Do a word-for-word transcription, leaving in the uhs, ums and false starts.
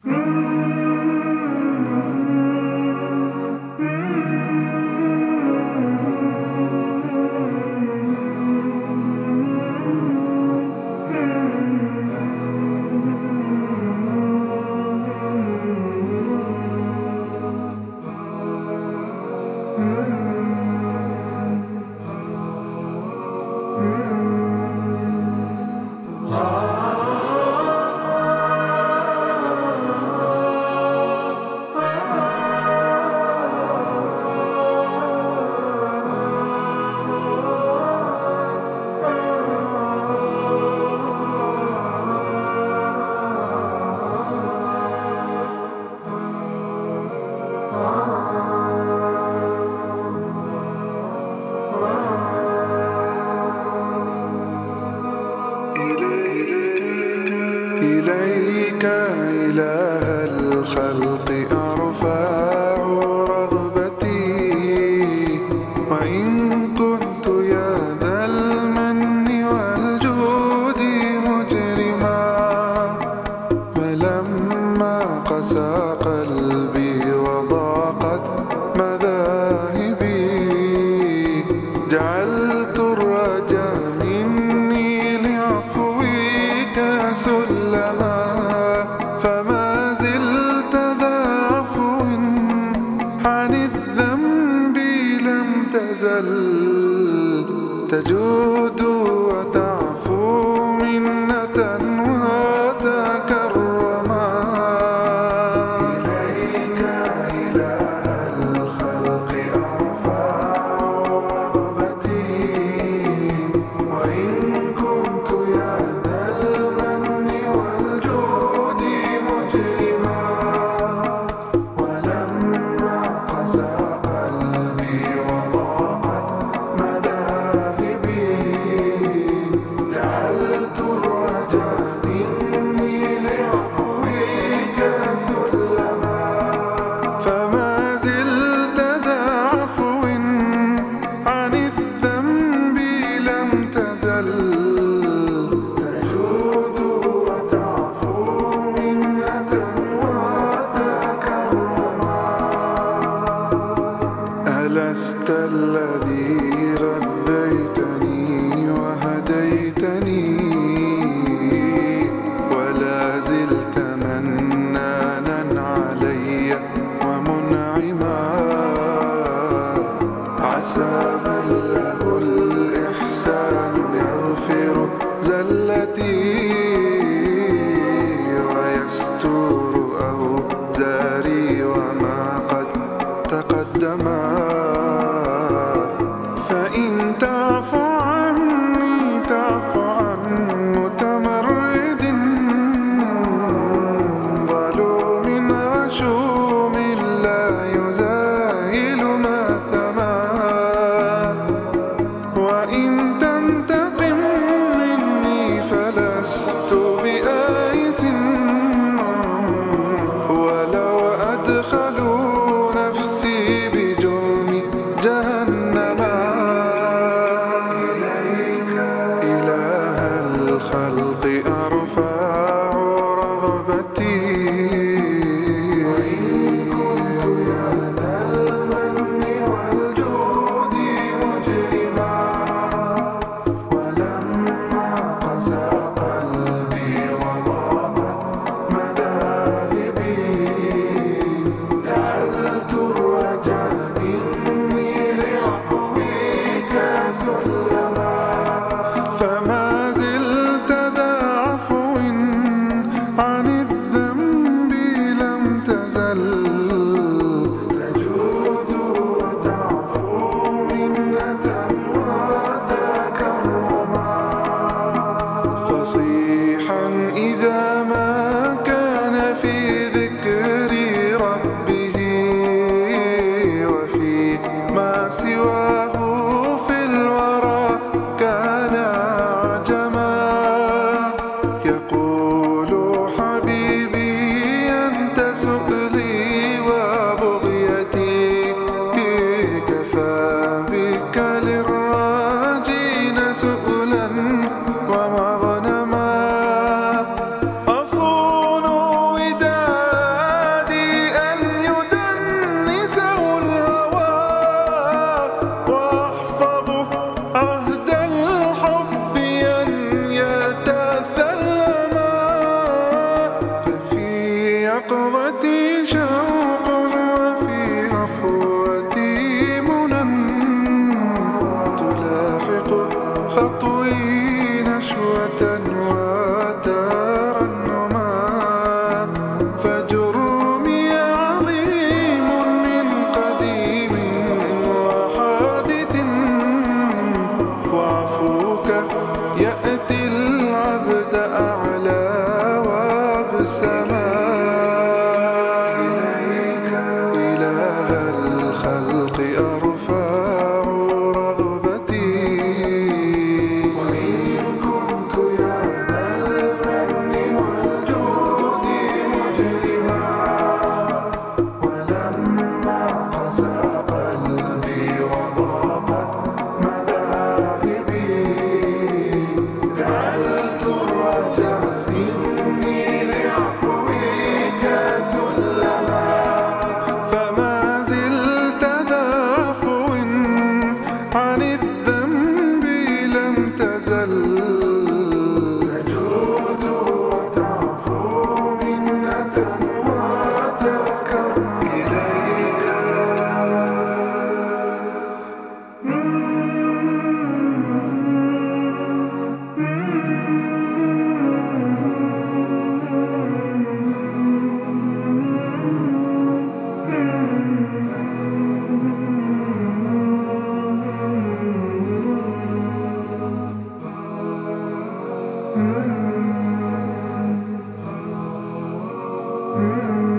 إليك إله الخلق أرفع رغبتي، وإن كنت يا ذا المن والجود مجرما، ولما قسى قلبي وضاقت مذاهبي، جعلت الرجا مني لعفوك سلما، فما زلت ذا عفو عن الذنب لم تزل، تجود وتعفو منة وتكرما. إليك إله الخلق أرفع رغبتي، وإن كنت يا ذا المن والجود مجرما، ولما قسى قلبي وضاقت مذاهبي، جعلت الرجا مني لعفوك سلما، فما زلت ذا عفو عن الذنب لم تزل، تجود وتعفو منة وتكرما. ألست الذي غذيتني وهديتني، ولا زلت منانا علي ومنعما، عسى من له الإحسان يغفر زلتي، ويستور أوزاري وما قد تقدما، يقظتي شوق وفي عفوتي منى تلاحق خطوي نشوة وترنما فجرمي عظيم من قديم وحادث وعفوك يأتي العبد أعلى وابسما إليك إله الخلق أرفع رغبتي وإن كنت يا ذا المن والجود مجرما ولما قسى قلبي وضاقت مذاهبي جعلت الرجاء مني لعفوك سلما فما زلت ذا عفو عن الذنب لم تزل تجود وتعفو منة وتكرم إليك Mm-hmm.